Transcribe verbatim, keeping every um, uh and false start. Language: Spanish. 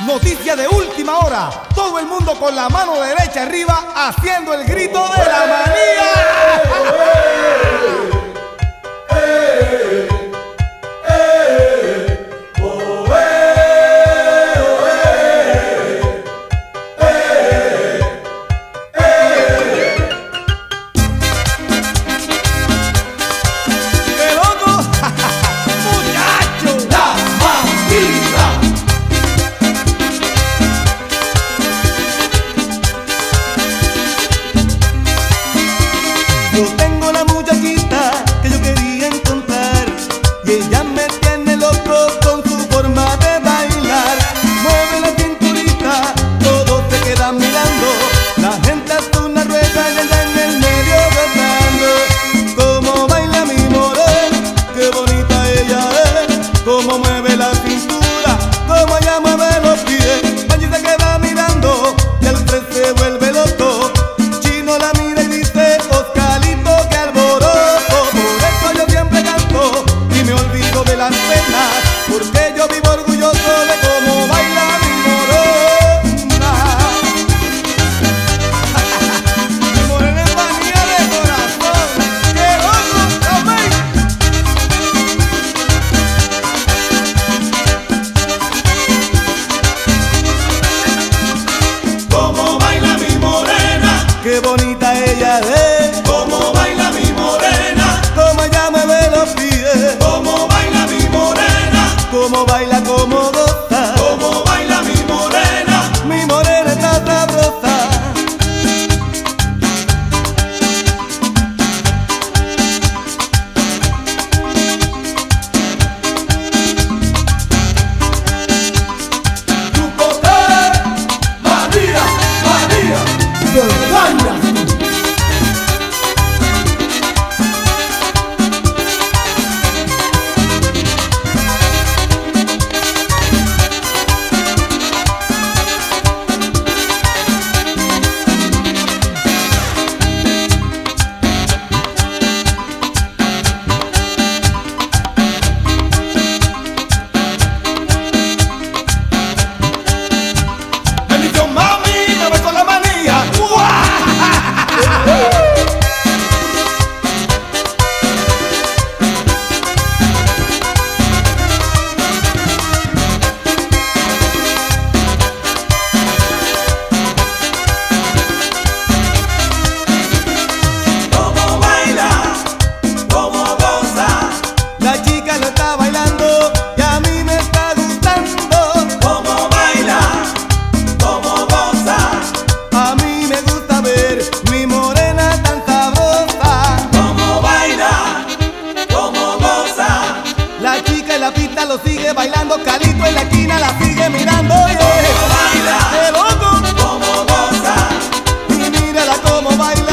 Noticia de última hora. Todo el mundo con la mano derecha arriba haciendo el grito de la manía. Yo tengo la muchachita que yo quería encontrar y ella me tiene loco con su forma de bailar. Mueve la cinturita, todos se quedan mirando, la gente hace una rueda y ella en el medio gozando. Como baila mi morena, qué bonita ella es, como mueve la cintura, como ella mueve los pies. Allí se queda mirando y el tres se vuelve loco. Chino la mira y dice: porque yo vivo orgulloso de cómo baila mi morena. Mi morena es manía de corazón. ¡Qué loco también! Cómo baila mi morena, ¡Qué bonita ella es! cómo baila mi morena, Cómo ella mueve los pies, cómo baila mi morena, cómo baila, cómo goza. cómo baila mi morena. Mi morena está sabrosa. María, María, de baila. Bendición, mami, me voy con la manía. Cómo baila, cómo goza, La chica lo está bailando y a mí me está gustando. cómo baila, cómo goza, A mí me gusta ver mi morena tan sabrosa. cómo baila, cómo goza. La chica en la pista lo sigue bailando, Calito en la esquina la sigue mirando. Yeah. Baila, ¡Qué loco! cómo goza, Y mírala cómo baila.